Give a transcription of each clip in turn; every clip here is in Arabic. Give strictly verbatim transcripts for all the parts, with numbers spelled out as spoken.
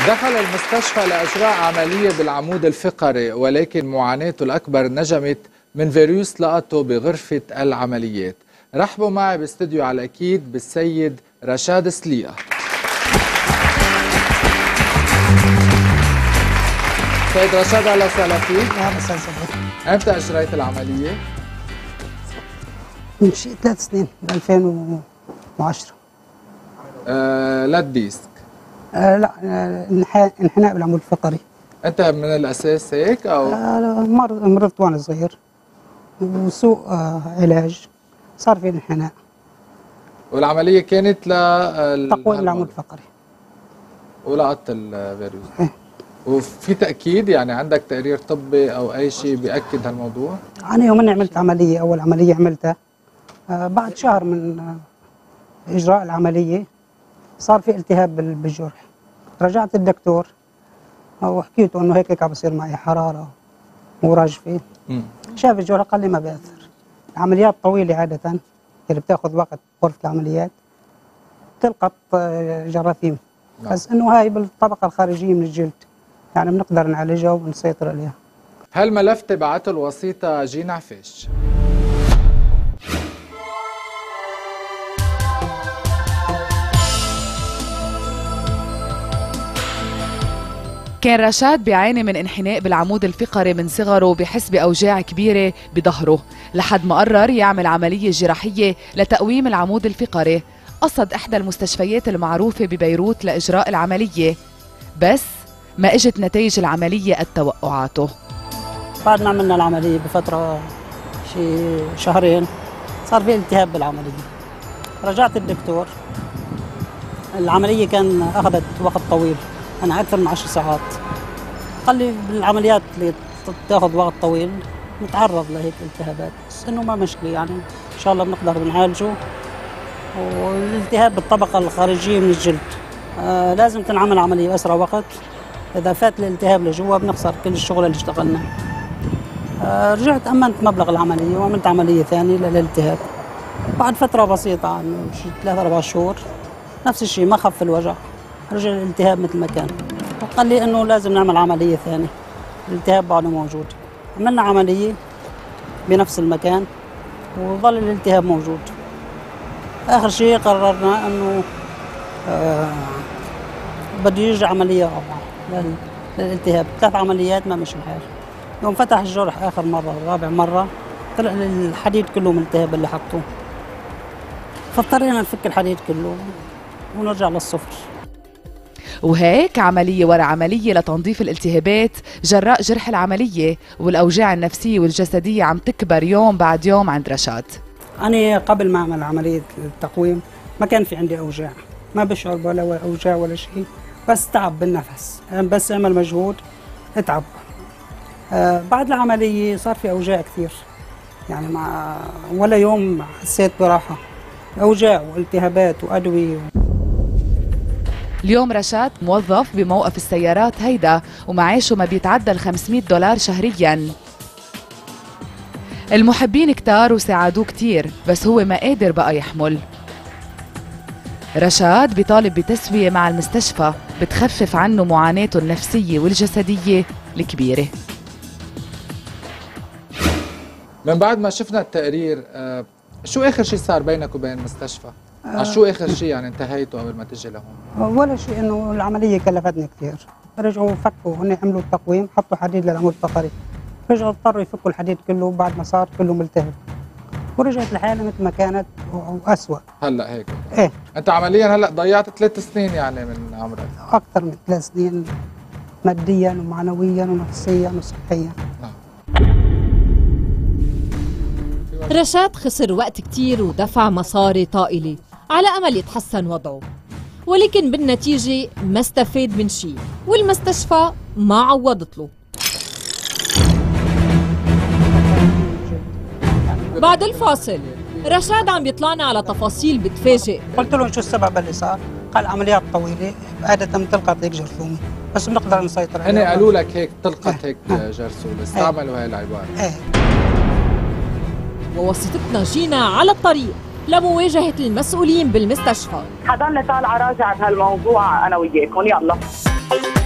دخل المستشفى لإجراء عملية بالعمود الفقري، ولكن معاناته الأكبر نجمت من فيروس لقطه بغرفة العمليات. رحبوا معي باستوديو على الأكيد بالسيد رشاد سليقة. سيد رشاد، أهلا وسهلا فيك. أهلا وسهلا فيك. أمتى أجريت العملية؟ من شيء ثلاث سنين، ب ألفين وعشرة. آه للديسك؟ آه لا، آه انحناء بالعمود الفقري. أنت من الأساس هيك أو؟ آه مرضت وأنا صغير وسوء آه علاج صار في انحناء. والعملية كانت ل تقويم العمود الفقري ولقط الفيروس. إيه؟ وفي تأكيد يعني عندك تقرير طبي أو أي شيء بيأكد هالموضوع؟ أنا يوم عملت عملية، أول عملية عملتها آه بعد شهر من آه إجراء العملية صار في التهاب بالجرح. رجعت الدكتور وحكيته إنه هيك هيك عم بصير معي حرارة ورجفة. شاف الجرح قال لي ما بيأثر. العمليات طويلة عادة اللي بتاخذ وقت غرفة العمليات تلقط جراثيم، بس إنه هاي بالطبقة الخارجية من الجلد يعني بنقدر نعالجها ونسيطر عليها. هالملف تبعته الوسيطة جينا عفيش. كان رشاد بيعاني من انحناء بالعمود الفقري من صغره وبحس بأوجاع كبيرة بظهره لحد ما قرر يعمل عملية جراحية لتقويم العمود الفقري. قصد إحدى المستشفيات المعروفة ببيروت لإجراء العملية، بس ما إجت نتائج العملية قد توقعاته. بعد ما عملنا العملية بفترة شي شهرين صار في التهاب بالعملية. رجعت الدكتور، العملية كان أخذت وقت طويل، أنا أكثر من عشر ساعات. قال لي بالعمليات اللي تاخذ وقت طويل نتعرض لهيك التهابات، بس إنه ما مشكلة يعني إن شاء الله بنقدر بنعالجه. والالتهاب بالطبقة الخارجية من الجلد آه لازم تنعمل عملية بأسرع وقت. إذا فات الالتهاب لجوا بنخسر كل الشغل اللي اشتغلناه. آه رجعت أمنت مبلغ العملية وعملت عملية ثانية للالتهاب. بعد فترة بسيطة عن شي ثلاثة أربع شهور نفس الشيء، ما خف الوجع، رجع الالتهاب مثل ما كان. وقال لي انه لازم نعمل عمليه ثانيه، الالتهاب بعده موجود. عملنا عمليه بنفس المكان وظل الالتهاب موجود. اخر شيء قررنا انه آه بده يرجع عمليه رابعه للالتهاب. ثلاث عمليات ما مشي الحال. يوم فتح الجرح اخر مره رابع مره طلع الحديد كله من الالتهاب اللي حطوه، فاضطرينا نفك الحديد كله ونرجع للصفر. وهيك عملية ورا عملية لتنظيف الالتهابات جراء جرح العملية، والأوجاع النفسية والجسدية عم تكبر يوم بعد يوم عند رشاد. أنا قبل ما أعمل عملية التقويم ما كان في عندي أوجاع، ما بشعر ولا أوجاع ولا شيء، بس تعب بالنفس، بس أعمل مجهود اتعب. آه بعد العملية صار في أوجاع كثير، يعني مع ولا يوم حسيت براحة، أوجاع والتهابات وأدوية. اليوم رشاد موظف بموقف السيارات هيدا ومعاشه ما بيتعدى ال خمسمية دولار شهرياً. المحبين كتار وساعدوه كتير، بس هو ما قادر بقى يحمل. رشاد بيطالب بتسوية مع المستشفى بتخفف عنه معاناته النفسية والجسدية الكبيرة. من بعد ما شفنا التقرير، آه شو آخر شيء صار بينك وبين المستشفى؟ آه شو آخر شيء يعني انتهيتوا قبل ما تجي لهون؟ ولا شيء، إنه العملية كلفتني كثير. رجعوا فكوا، هن عملوا التقويم، حطوا حديد للعمود الفقري. رجعوا اضطروا يفكوا الحديد كله بعد ما صار كله ملتهب. ورجعت الحالة مثل ما كانت وأسوأ. هلا هيك؟ إيه. أنت عمليا هلا ضيعت ثلاث سنين يعني من عمرك؟ أكثر من ثلاث سنين ماديا ومعنويا ونفسيا وصحيا. نعم. رشاد خسر وقت كتير ودفع مصاري طائلة على أمل يتحسن وضعه، ولكن بالنتيجة ما استفاد من شيء، والمستشفى ما عوضت له. بعد الفاصل رشاد عم بيطلعنا على تفاصيل بتفاجئ. قلت له شو السبب اللي صار؟ قال عمليات طويلة عادة بتلقط هيك جرثومة، بس بنقدر نسيطر عليها. هن قالوا لك هيك تلقط هيك جرثومة، استعملوا هاي العبارة. ايه. ووسيطتنا جينا على الطريق لمواجهة المسؤولين بالمستشفى. حضرنا طالعة راجعة بهالموضوع أنا وياكم. يلا.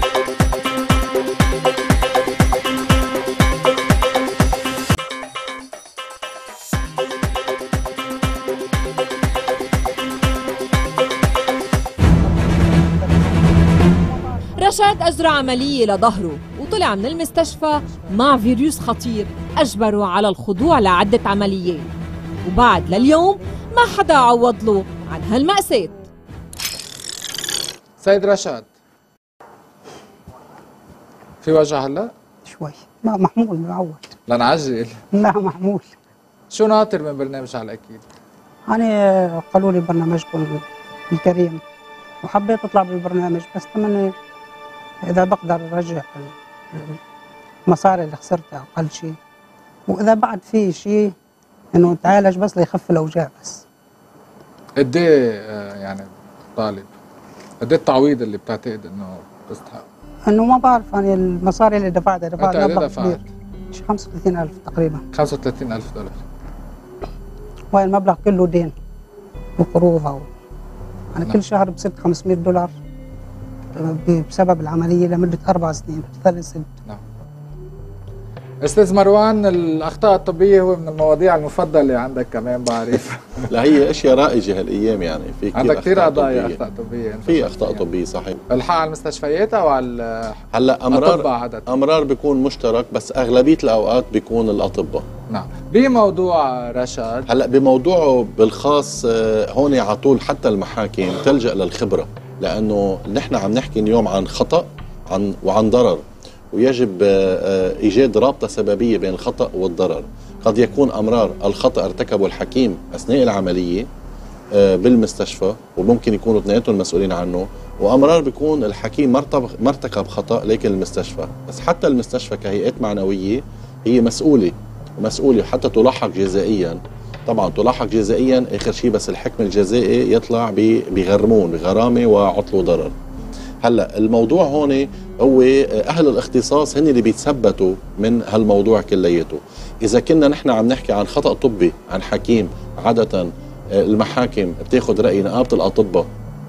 رشاد أجرى عملية لظهره وطلع من المستشفى مع فيروس خطير أجبره على الخضوع لعدة عمليات، وبعد لليوم ما حدا عوض له عن هالمأساة. سيد رشاد، في وجع هلا؟ شوي ما محمول معود. لنعجل؟ لا محمول. شو ناطر من برنامج على الأكيد؟ أنا قالوا لي برنامجكم الكريم وحبيت أطلع بالبرنامج، بس كمان إذا بقدر أرجع المصاري اللي خسرتها أقل شيء، وإذا بعد في شيء إنه تعالج بس ليخف الأوجاع بس. قد إيه يعني طالب؟ قد إيه التعويض اللي بتعتقد إنه بيستحق؟ إنه ما بعرف أنا المصاري اللي دفعتها دفعت مبلغ كبير، شي خمسة وثلاثين ألف تقريبا. خمسة وثلاثين ألف دولار. وهي المبلغ كله دين وقروض. أو أنا نعم. كل شهر بصرت خمسمئة دولار بسبب العملية لمدة أربع سنين ثلاث سنين. نعم. استاذ مروان، الاخطاء الطبيه هو من المواضيع المفضله عندك كمان بعرف. لا هي اشياء رائجه هالايام، يعني في كثير عندك كثير أخطاء قضايا طبية. اخطاء طبيه. في اخطاء طبيه صحيح. الحق على المستشفيات او على هلا امرار عدد. امرار بيكون مشترك، بس اغلبيه الاوقات بيكون الاطباء. نعم. بموضوع رشاد، هلا بموضوعه بالخاص هون على طول حتى المحاكم تلجأ للخبره، لانه نحن عم نحكي اليوم عن خطأ عن وعن ضرر، ويجب ايجاد رابطه سببيه بين الخطأ والضرر. قد يكون امرار الخطأ ارتكبه الحكيم اثناء العمليه بالمستشفى، وممكن يكونوا اثنيناتهم مسؤولين عنه، وامرار بيكون الحكيم ما ارتكب خطأ لكن المستشفى. بس حتى المستشفى كهيئات معنويه هي مسؤوله ومسؤوله حتى تلاحق جزائيا. طبعا تلاحق جزائيا اخر شيء، بس الحكم الجزائي يطلع بغرمون بغرامه وعطل وضرر. هلا الموضوع هون هو اهل الاختصاص هن اللي بيتثبتوا من هالموضوع كلياته. اذا كنا نحن عم نحكي عن خطأ طبي عن حكيم، عاده المحاكم بتاخذ راي نقابه الاطباء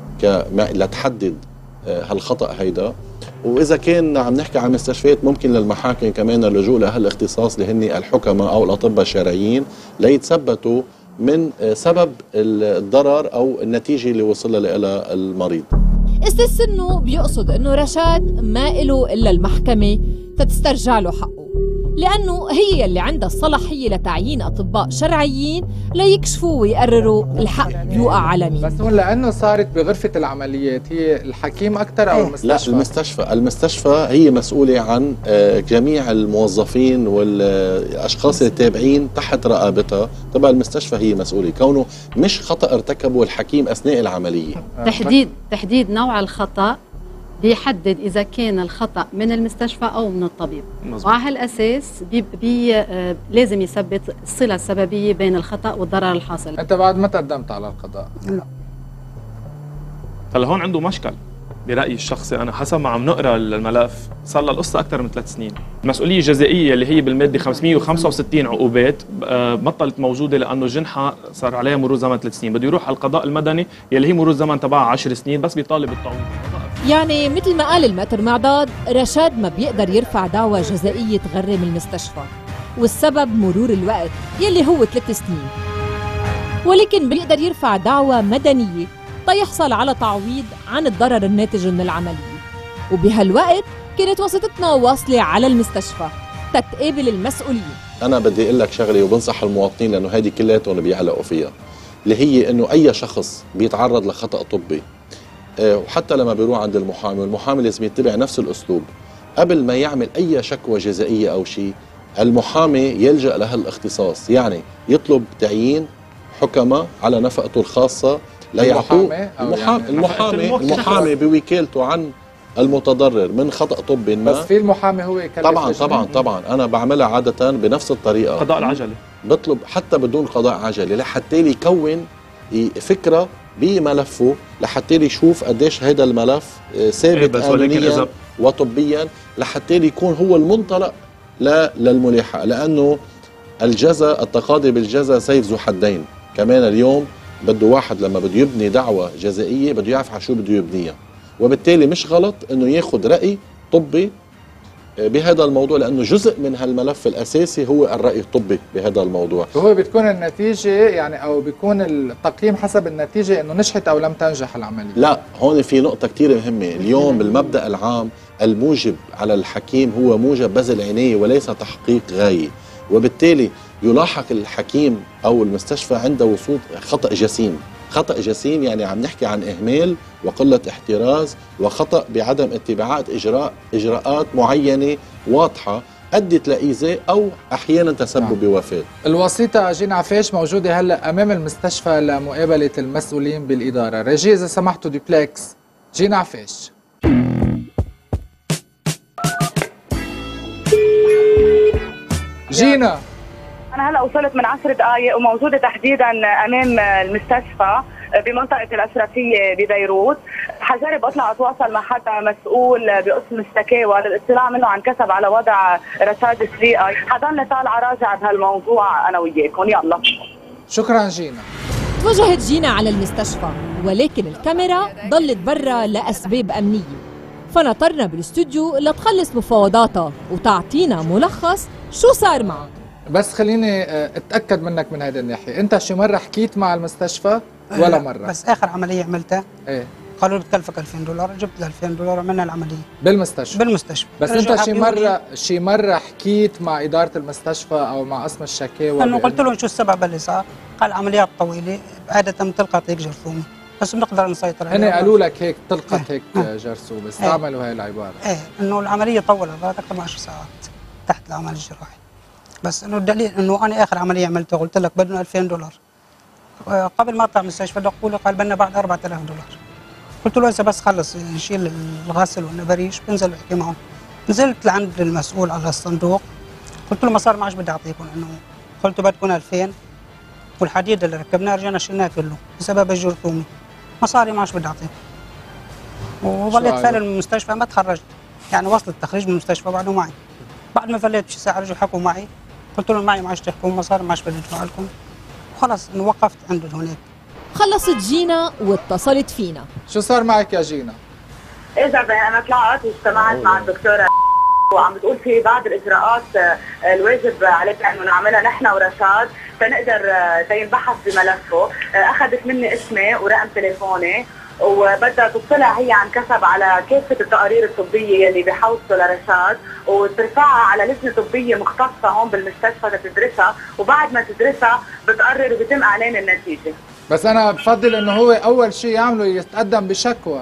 لتحدد هالخطأ هيدا. واذا كان عم نحكي عن مستشفيات، ممكن للمحاكم كمان اللجوء لاهل الاختصاص اللي هن الحكماء او الاطباء الشرعيين ليتثبتوا من سبب الضرر او النتيجه اللي وصل لها المريض. استاذ سنو بيقصد انه رشاد ما له الا المحكمه تسترجع له حقه، لانه هي اللي عندها الصلاحيه لتعيين اطباء شرعيين ليكشفوا ويقرروا الحق بيوقع على مين. بس هون لانه صارت بغرفه العمليات، هي الحكيم اكثر او المستشفى؟ لا المستشفى، المستشفى هي مسؤوله عن جميع الموظفين والاشخاص اللي تابعين تحت رقابتها. طبعا المستشفى هي مسؤوله، كونه مش خطأ ارتكبه الحكيم اثناء العمليه. تحديد تحديد نوع الخطأ بيحدد إذا كان الخطأ من المستشفى أو من الطبيب. وعلى هالأساس بي بي آه لازم يثبت الصلة السببية بين الخطأ والضرر الحاصل. أنت بعد ما تقدمت على القضاء؟ لا. هلا هون عنده مشكل برأيي الشخصي، أنا حسب ما عم نقرأ الملف صار لها القصة أكثر من ثلاث سنين. المسؤولية الجزائية اللي هي بالمادة خمسمئة وخمسة وستين عقوبات بطلت موجودة لأنه جنحها صار عليها مرور زمن ثلاث سنين، بده يروح على القضاء المدني يلي هي مرور زمن تبعها عشر سنين، بس بيطالب بالتعويض. يعني مثل ما قال المتر معضاد، رشاد ما بيقدر يرفع دعوى جزائية تغرم المستشفى، والسبب مرور الوقت يلي هو ثلاث سنين، ولكن بيقدر يرفع دعوى مدنية تيحصل على تعويض عن الضرر الناتج من العملية. وبهالوقت كانت وسيطتنا واصلة على المستشفى تتقابل المسؤولين. أنا بدي أقول لك شغلة وبنصح المواطنين لأنه هذه كلياتهم بيعلقوا فيها، اللي هي إنه أي شخص بيتعرض لخطأ طبي وحتى لما بيروح عند المحامي، والمحامي لازم يتبع نفس الأسلوب قبل ما يعمل أي شكوى جزائية أو شيء. المحامي يلجأ لها الاختصاص، يعني يطلب تعيين حكماء على نفقته الخاصة ليعطوه المحامي المحامي, المحامي بوكالته عن المتضرر من خطأ طبي ما. بس في المحامي هو يكلف طبعا طبعا طبعا أنا بعملها عادة بنفس الطريقة، قضاء العجلة، بطلب حتى بدون قضاء عجلة لحتى لي يكون فكرة بملفه، لحتى لي يشوف قديش هذا الملف ثابت قانونيا وطبيا، لحتى لي يكون هو المنطلق للملاحقة. لأنه الجزاء التقاضي بالجزاء سيف ذو حدين. كمان اليوم بده واحد لما بده يبني دعوة جزائية بده يعرف على شو بده يبنيها، وبالتالي مش غلط انه ياخذ رأي طبي بهذا الموضوع، لأنه جزء من هالملف الأساسي هو الرأي الطبي بهذا الموضوع. وهو بتكون النتيجة يعني أو بيكون التقييم حسب النتيجة إنه نجحت أو لم تنجح العملية. لا، هون في نقطة كتير مهمة. اليوم بالمبدأ العام الموجب على الحكيم هو موجب بذل عناية وليس تحقيق غاية، وبالتالي يلاحق الحكيم أو المستشفى عند وصول خطأ جسيم. خطأ جسيم يعني عم نحكي عن إهمال وقلة احتراز وخطأ بعدم اتباعات إجراء إجراءات معينة واضحة أدت لإيذاء أو أحيانا تسبب بوفاة. الوسيطة جينا عفيش موجودة هلأ أمام المستشفى لمقابلة المسؤولين بالإدارة. رجي إذا سمحتوا دوبلكس. جينا عفيش. جينا، أنا هلا وصلت من عشر دقائق وموجودة تحديدا أمام المستشفى بمنطقة الأشرفية ببيروت. حجرب أطلع أتواصل مع حدا مسؤول بقسم الشكاوى للاطلاع منه عن كسب على وضع رشاد سريقة. حضرنا طالعة راجع بهالموضوع أنا وياكم. يلا شكرا جينا. توجهت جينا على المستشفى، ولكن الكاميرا ضلت برا لأسباب أمنية، فنطرنا بالاستوديو لتخلص مفاوضاتها وتعطينا ملخص شو صار معها. بس خليني اتاكد منك من هذه الناحيه، انت شي مره حكيت مع المستشفى ولا مره؟ بس اخر عمليه عملتها ايه قالوا لي بتكلفك ألفين دولار، جبت ال ألفين دولار عملنا العمليه بالمستشفى. بالمستشفى بس انت شي مره شي مره حكيت مع اداره المستشفى او مع قسم الشكاوى؟ انه قلت لهم شو السبب اللي صار؟ قال عمليات طويله عاده بتلقط هيك جرثومه، بس بنقدر نسيطر عليها. هن قالوا لك هيك تلقط اه هيك اه جرثومه، استعملوا هاي العباره. ايه انه العمليه طولت اكثر من عشر ساعات تحت العمل الجراحي. بس انه الدليل انه انا اخر عمليه عملتها قلت لك بدنا ألفين دولار. قبل ما اطلع من المستشفى دقوا لي قال بدنا بعد أربعة آلاف دولار. قلت له هسه بس خلص نشيل الغسل والنبريش بنزل بحكي معهم. نزلت لعند المسؤول على الصندوق قلت له مصاري ما عادش بدي اعطيكم، انه قلت بدكم ألفين والحديد اللي ركبناه رجعنا شلناه كله بسبب الجرثومه. مصاري ما عادش بدي اعطيكم. وظليت فعلا من المستشفى ما تخرجت، يعني وصلت التخريج من المستشفى بعده معي. بعد ما فليت بشي ساعه رجعوا حكوا معي، قلت لهم معي ما عادش تحكوا مصاري ما عادش بدي ادفع لكم. خلص انه وقفت عنده هناك. خلصت جينا واتصلت فينا. شو صار معك يا جينا؟ اذا انا طلعت واجتمعت مع الدكتوره وعم بتقول في بعض الاجراءات الواجب علينا انه نعملها نحن ورشاد تنقدر تينبحث بملفه. اخذت مني اسمي ورقم تليفوني وبدها تطلع هي عن كسب على كافه التقارير الطبيه اللي بحوزته لرشاد وترفعها على لجنه طبيه مختصه هون بالمستشفى لتدرسها، وبعد ما تدرسها بتقرر وبيتم اعلان النتيجه. بس انا بفضل انه هو اول شيء يعمله يتقدم بشكوى.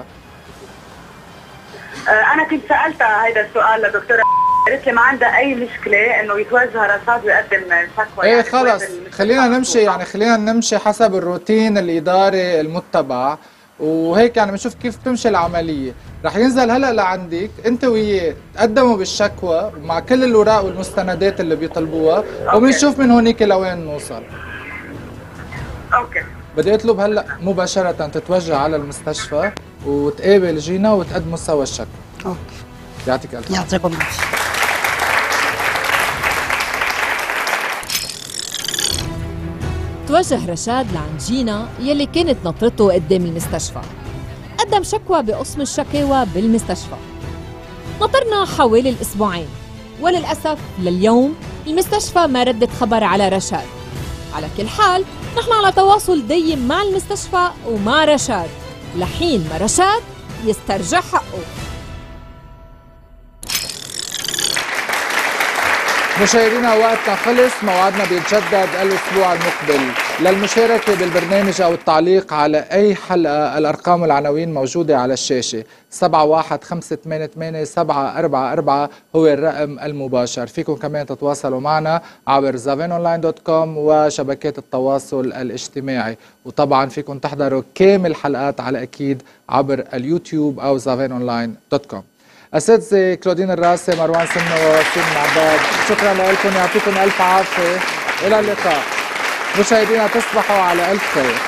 انا كنت سالتها هذا السؤال لدكتوره، قالت لي ما عندها اي مشكله انه يتوجه رشاد ويقدم شكوى. ايه يعني خلص خلينا نمشي يعني خلينا نمشي حسب الروتين الاداري المتبع وهيك يعني بنشوف كيف تمشي العمليه. رح ينزل هلا لعندك انت وياه تقدموا بالشكوى مع كل الاوراق والمستندات اللي بيطلبوها وبنشوف من هونيك لوين نوصل. اوكي. بدي اطلب هلا مباشره تتوجه على المستشفى وتقابل جينا وتقدموا سوا الشكوى. اوكي. يعطيك الف عافيه. يعطيكم العافيه. توجه رشاد لعند جينا يلي كانت نطرته قدام المستشفى. قدم شكوى بقسم الشكاوى بالمستشفى. نطرنا حوالي الأسبوعين، وللأسف لليوم المستشفى ما ردت خبر على رشاد. على كل حال نحن على تواصل دايم مع المستشفى ومع رشاد لحين ما رشاد يسترجع حقه. مشاهدينا وقتنا خلص، موعدنا بيتجدد الاسبوع المقبل. للمشاركه بالبرنامج او التعليق على اي حلقه الارقام والعناوين موجوده على الشاشه. سبعة واحد خمسة ثمانية ثمانية سبعة أربعة أربعة هو الرقم المباشر. فيكم كمان تتواصلوا معنا عبر زافين أونلاين دوت كوم وشبكات التواصل الاجتماعي، وطبعا فيكم تحضروا كامل الحلقات على اكيد عبر اليوتيوب او زافين أونلاين دوت كوم. أساتذة كلودين الراسي، مروان سنة ووسيم معباد، شكرا لكم، يعطيكم ألف عافية، إلى اللقاء. مشاهدينا تصبحوا على ألف خير.